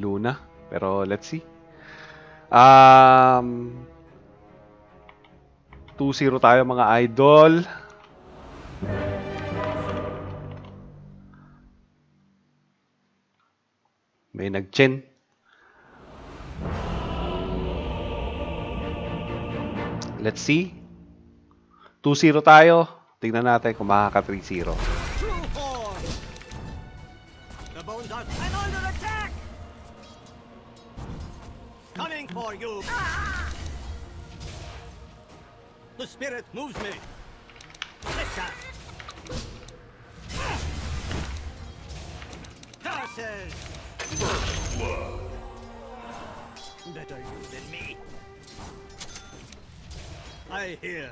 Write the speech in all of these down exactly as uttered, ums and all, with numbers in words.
Luna. Pero let's see. Um, two zero tayo mga idol. May nag-chen. Let's see. two zero tayo. Tingnan natin kung makaka three zero. The bones are I'm under attack. Coming for you. Ah! The spirit moves me. Listen. Curses. Blood. Better you than me. I hear.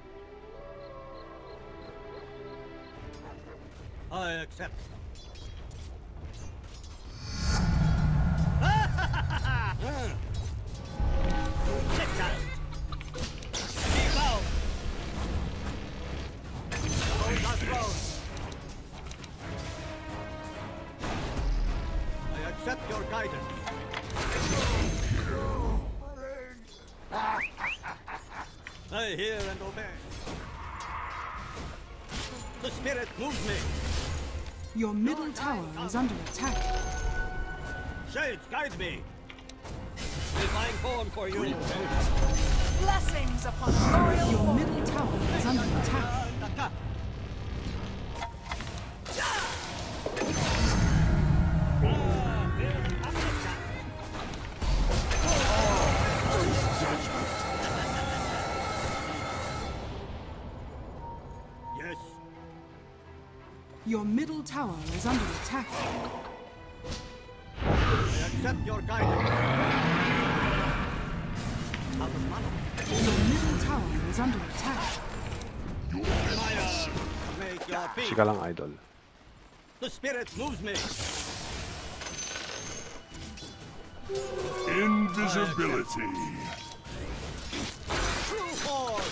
I accept. Sit down. Be bound. Hold our throne. I accept your guidance. I hear and obey. The spirit moves me. Your middle tower is under attack. Shades, guide me. Divine form for you. Blessings upon a loyal Your form. middle tower is under attack. Yes. Your middle tower is under attack. I accept your guidance. Out of mana. Your middle tower is under attack. Fire. Make your peace. Chika lang, idol. The spirit moves me. Invisibility. True form.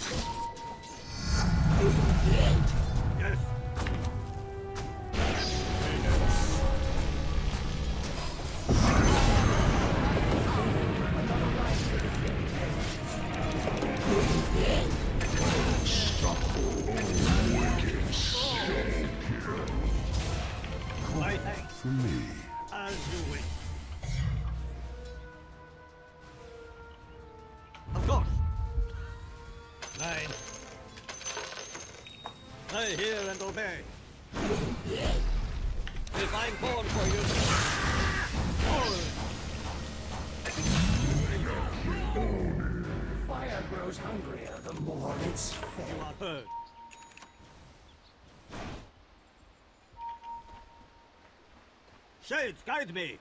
Yes. My thanks. For me. As you wish. Of course. Nine. I hear and obey. Divine form for you. Forward. Fire grows hungrier the more it's fed. You are heard. Shades, guide me.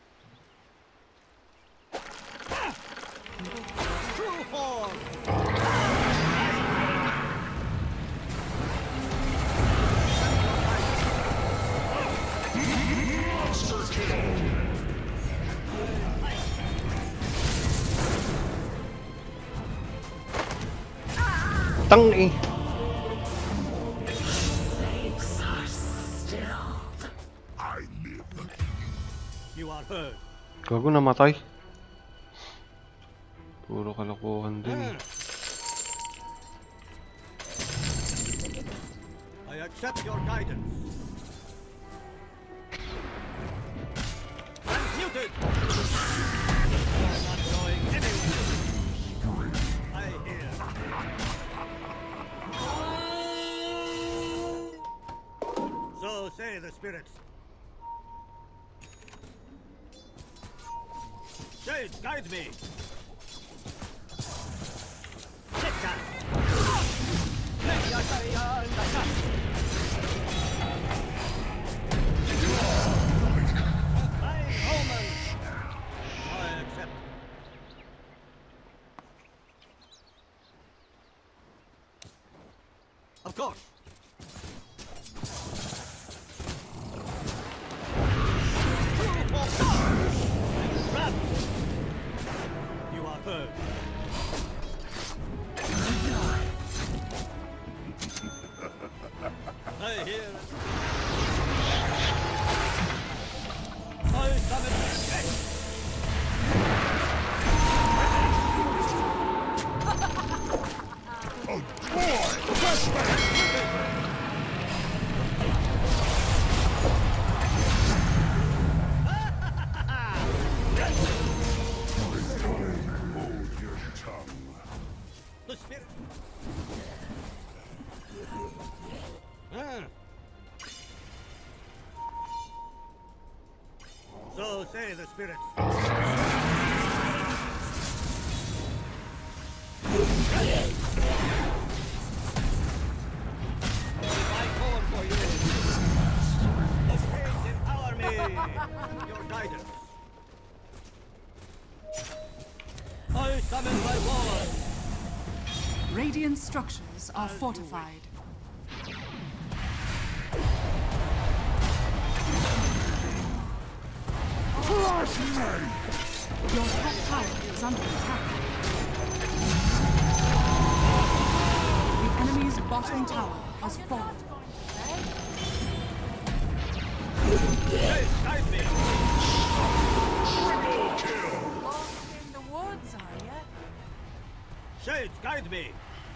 True form. Tang eh. I live. You are heard. Gago, namatay. Puro kalokohan din. eh. I accept your guidance. Transmuted. You're not going anywhere. I hear. So say the spirits. Shades, guide me. Sit down. Make your career in the cup. Fine omen. I accept. Of course. You are heard. I hear it. I summon death. say the spirits. I call for you. Please empower me. Your guidance. I summon my ward. Radiant structures are fortified. Your top tower is under attack. The enemy's bottom tower has fallen. Hey, guide me. Lost in the woods, are ya? Shades, guide me.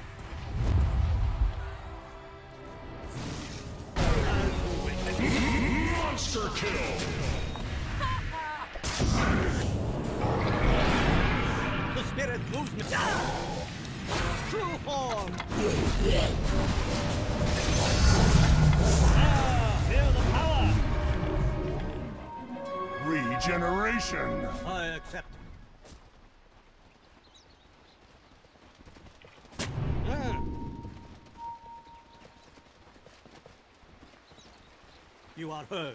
Monster kill. The spirit moves me down. True form. Ah, feel the power. Regeneration. I accept. Ah. You are heard.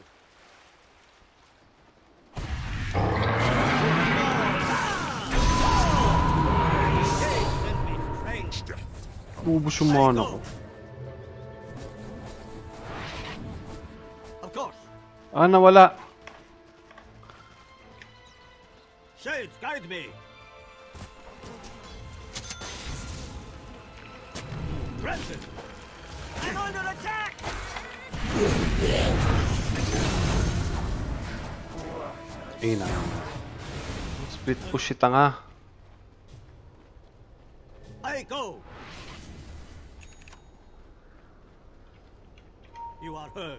Ubus yung mana ko. Of course. Ah, nawala. Shades, guide me. Granted. I'm under attack. Eh na. Split push ita nga. I go. You are heard.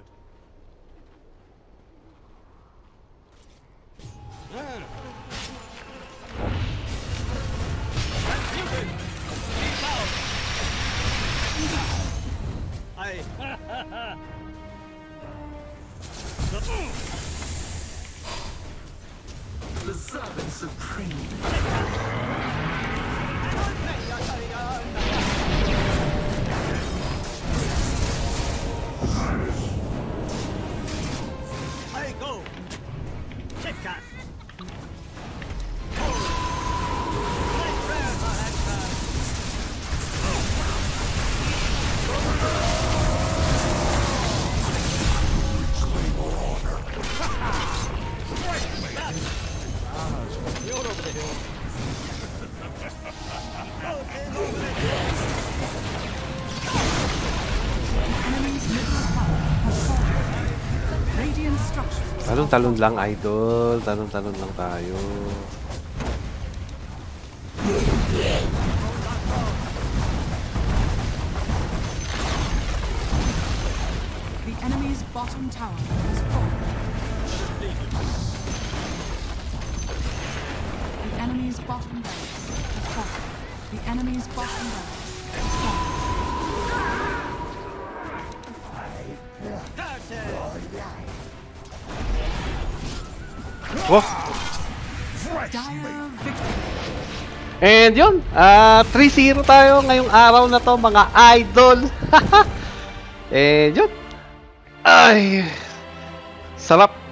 Ah. Transmuted. Keep out. I. The servant supreme. I go. Check cast. You're over the hill. Okay, over the hill. Enemy's middle tower has fallen. Radiant structures. Talon-talon lang, idol. Talon-talon lang tayo. The enemy's bottom tower has fallen. The enemy's bottom barracks has fallen. The enemy's bottom barracks has fallen. Oh! Dire victory. And yun, ah three zero tayo ngayong araw na to, mga idol. And yun. Ay, sarap.